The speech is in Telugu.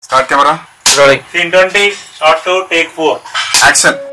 Start camera. Rolling. Scene 20, shot 2, take 4. Action.